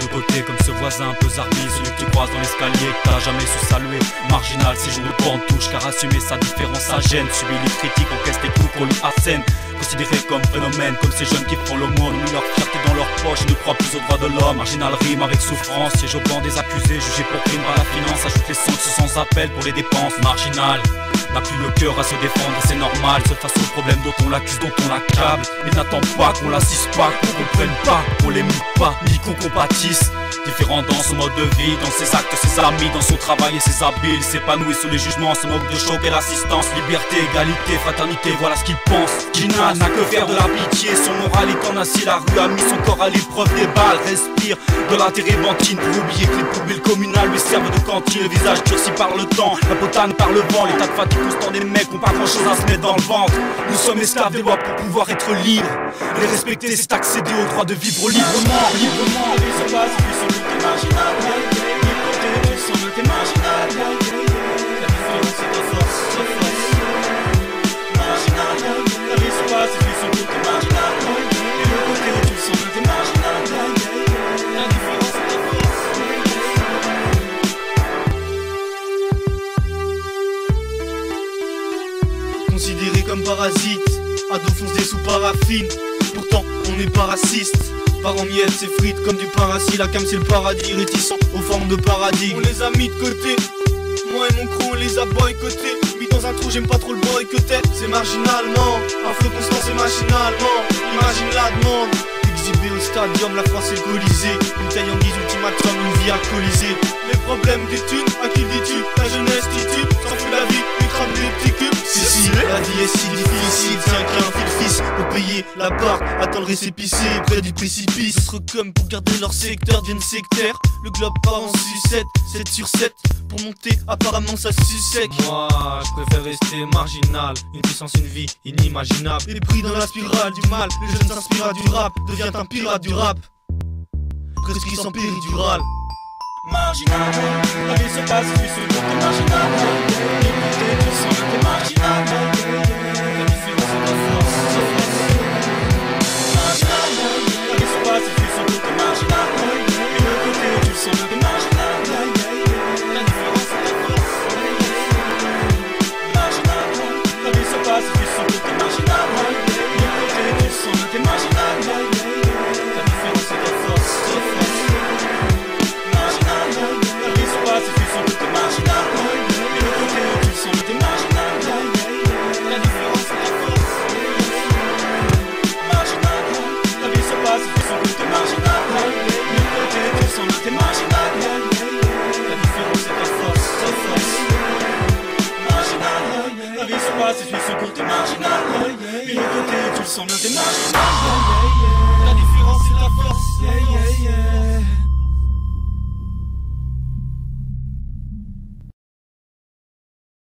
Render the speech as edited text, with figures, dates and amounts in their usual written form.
de côté comme ce voisin un peu zarbi, celui que tu croises dans l'escalier que t'as jamais su saluer. Marginal, ces jours de bande touche, car assumer sa différence ça gêne. Subir les critiques, encaisse tes coups qu'on lui assène. Considéré comme phénomène, comme ces jeunes qui font l'aumône, mis leur fierté dans leur poche et ne croient plus aux droits de l'homme. Marginal rime avec souffrance, siège au banc des accusés, jugé pour crime par la finance, ajoute les sanctions sans appel pour les dépenses. Marginal n'a plus le cœur à se défendre, c'est normal, seul face au problème dont on l'accuse, dont on l'accable. Il n'attend pas qu'on l'assiste pas, qu'on comprenne pas, qu'on l'émoute pas, ni qu'on compatisse. Différent dans son mode de vie, dans ses actes, ses amis, dans son travail et ses habits. Il s'épanouit sous les jugements, se moque de choc et l'assistance. Liberté, égalité, fraternité, voilà ce qu'il pense. Gina n'a que faire de la pitié, son moral est en acier. La rue a mis son corps à l'épreuve des balles. Respire de la térébenthine pour oublier que les poubelles communales lui servent de cantine. Le visage durci par le temps, la potane par le vent. L'état de fatigue constant des mecs ont pas grand chose à se mettre dans le ventre. Nous sommes esclaves des lois pour pouvoir être libres. Les respecter c'est accéder au droit de vivre librement. Librement, se passe, t'es marginal, tu sens que t'es marginal. La différence c'est ta force, marginal. La vie se passe et tu sens que t'es marginal. Et le côté où tu sens que t'es marginal. La différence c'est ta force. Considéré comme parasite, ado foncé sous paraffine. Pourtant on n'est pas raciste. Par en miettes, c'est frites comme du pain rassis. La cam c'est le paradis, réticent aux formes de paradis. On les a mis de côté, moi et mon crew on les a boycottés. Mis dans un trou, j'aime pas trop le boycotter. C'est marginalement, un flot constant c'est machinalement. Imagine la demande, exhibé au stadium, la France est colisée. Une taille en guise, ultimatum, une vie alcoolisée. Les problèmes des thunes, à qui dis-tu? La jeunesse titube, s'en fout la vie, une crame des petits cubes. Si, la vie est si difficile, tiens qu'un fil-fils pour payer la part, attends le récépissé près du précipice. D'autres comme pour garder leur secteur deviennent sectaires. Le globe part en sucette, 7 sur 7. Pour monter, apparemment ça sucèque. Moi, je préfère rester marginal. Une puissance, une vie inimaginable. Et pris dans la spirale du mal, le jeune s'inspire du rap, devient un pirate du rap. Prescrit sans péridurale. Marginal, la vie se passe et tu sais que t'es marginal. Écoutez, tu sens que t'es marginal. La différence c'est ta force, marginal. La vie se passe et tu sens que t'es marginal. Et le côté où tu sens que t'es marginal. La différence c'est ta force, marginal. La vie se passe et tu sens que t'es marginal. Et le côté où tu sens que t'es marginal. La différence c'est ta force, si tu sens que t'es marginal, et le côté où tu sens que t'es marginal. La différence c'est la force, marginal. La vie se passe si tu sens que t'es marginal, et le côté où tu sens que t'es marginal. La différence c'est ta force, marginal. La vie se passe si tu sens que t'es marginal, et le côté où tu sens que t'es marginal. La différence c'est ta force.